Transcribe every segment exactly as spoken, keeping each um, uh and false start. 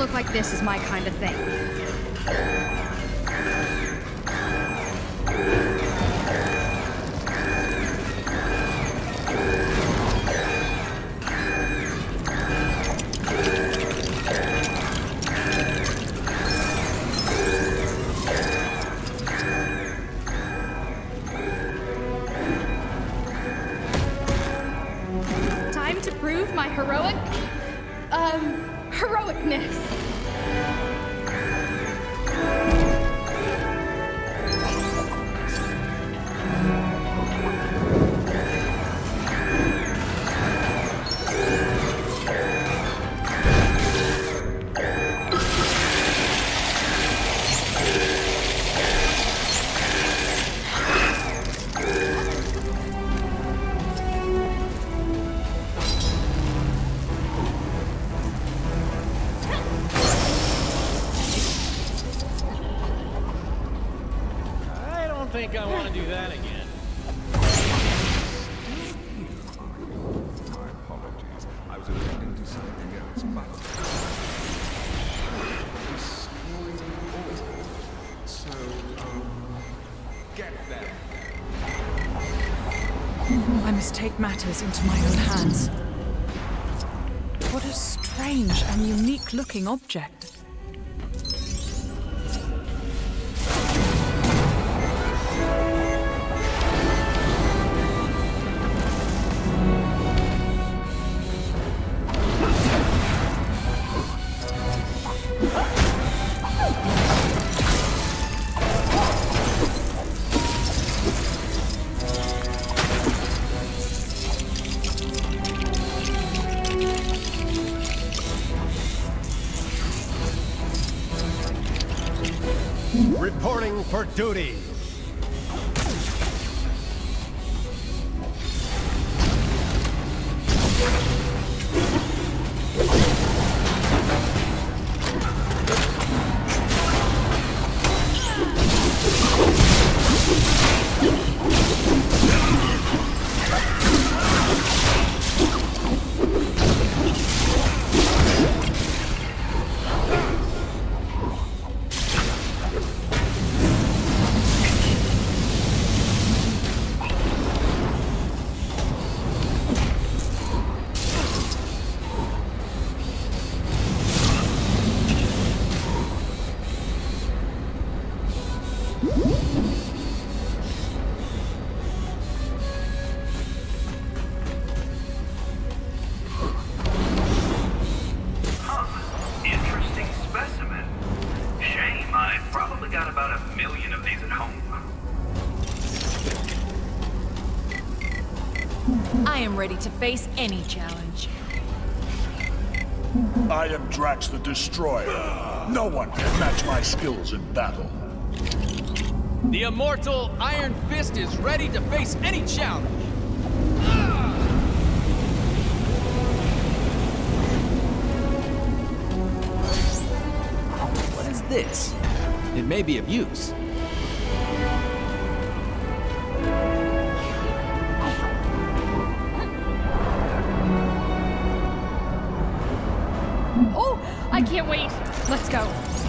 look like this is my kind of thing. Time to prove my heroic, um, heroicness. I think I want to do that again. My apologies. I was attending to something else, but... So, um... get them. I must take matters into my own hands. What a strange and unique-looking object. Reporting for duty. I am ready to face any challenge. I am Drax the Destroyer. No one can match my skills in battle. The immortal Iron Fist is ready to face any challenge. What is this? It may be of use. Oh, I can't wait. Let's go.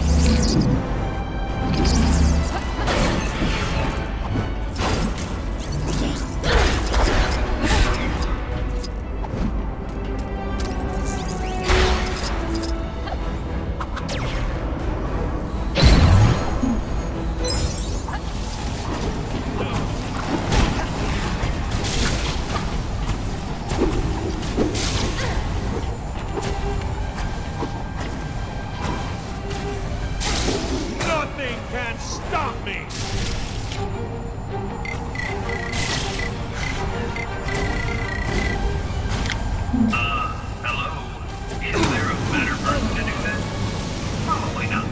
Nothing can stop me! Uh, hello? Is there a better person to do this? Probably not.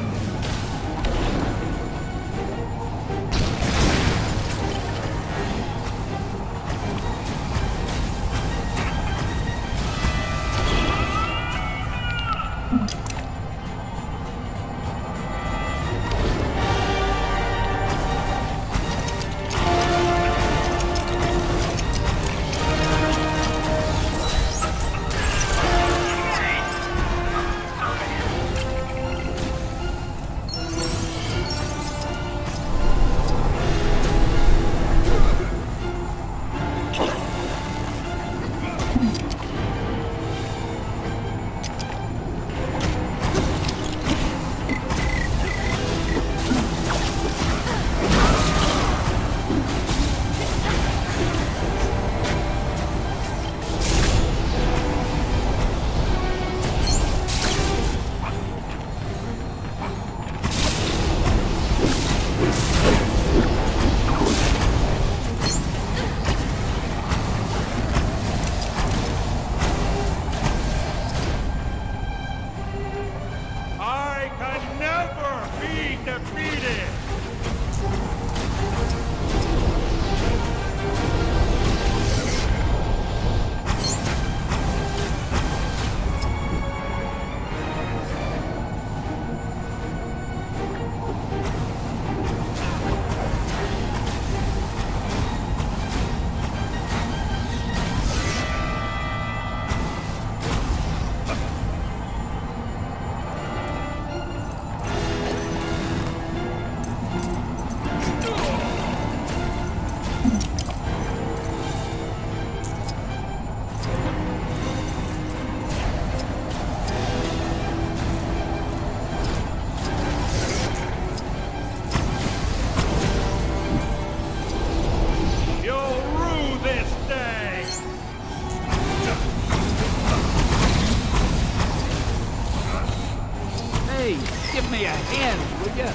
Give me a hand, will ya?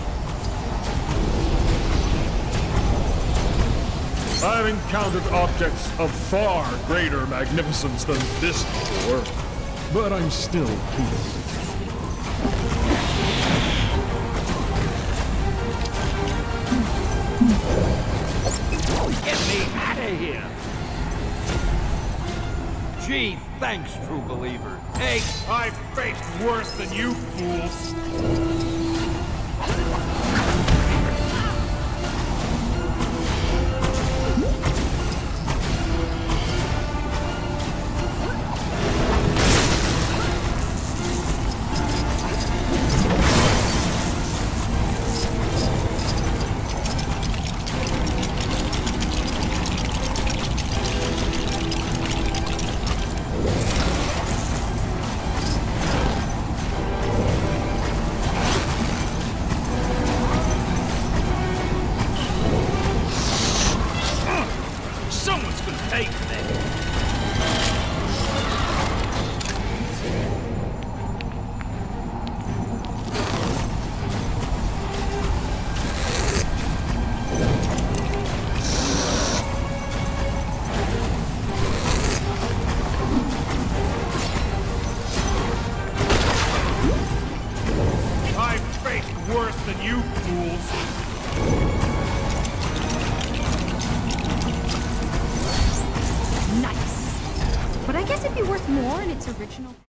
I've encountered objects of far greater magnificence than this before, but I'm still here. Get me out of here! Gee, thanks, true believer. Hey, I've faced worse than you fools. Someone's gonna pay for that. I've faced worse than you fools. Nice. But I guess it'd be worth more in its original...